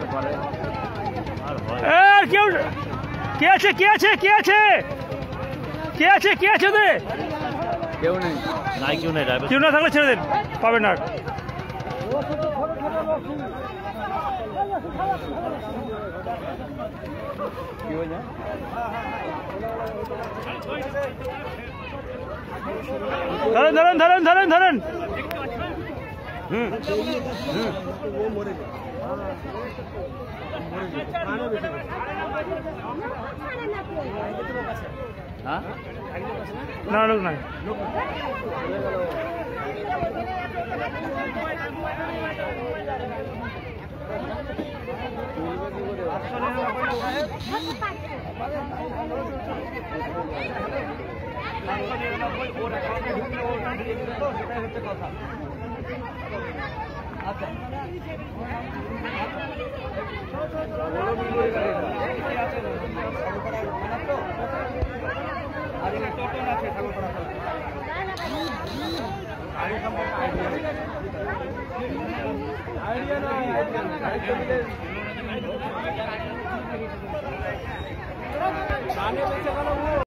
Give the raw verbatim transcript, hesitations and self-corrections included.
কেউ কে আছে কে আছে কে আছে কে আছে কে আছে ওদের কেউ নেই নাই কেউ নেই কেউ না থাকলে ছেড়ে দেন পাবেন না ধরেন ধরেন ধরেন ধরেন ধরেন হুম না লোক নাই আচ্ছা আইডিয়া